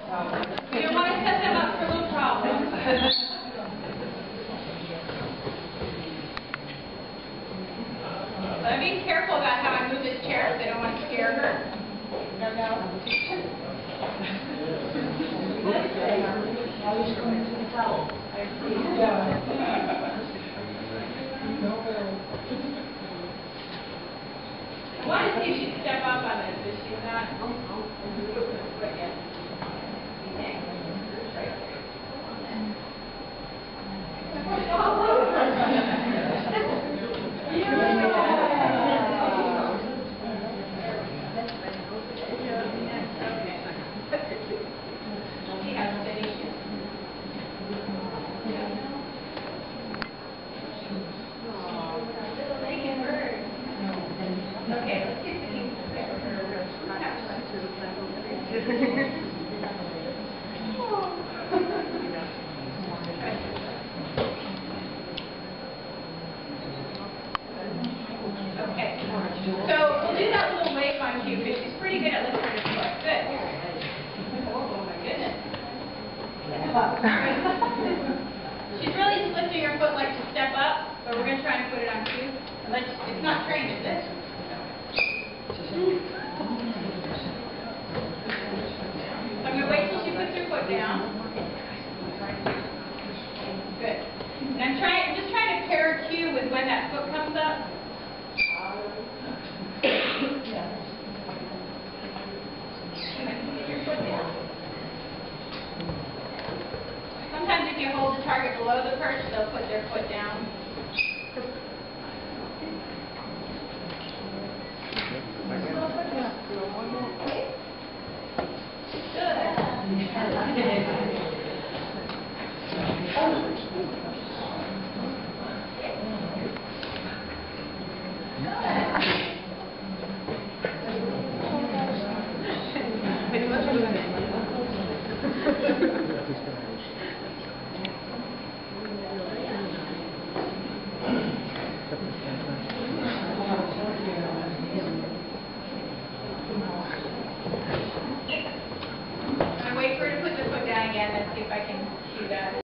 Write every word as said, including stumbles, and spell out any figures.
You don't want to set them up for little problems. But be careful about how I move this chair because I don't want to scare her. No, no. I want to see if she'd step up on this, but she's not. Okay, let's see if we can get her. Okay, so we'll do that little wave on cue because she's pretty good at lifting her foot. Good. Oh my goodness. She's really lifting her foot like to step up, but we're going to try and put it on cue. Unless it's not trained, is it? I'm going to wait till she puts her foot down. Good. And I'm trying. I'm just trying to pair cue with when that foot comes up. Get your foot down. Sometimes if you hold the target below the perch, they'll put their foot down. Good.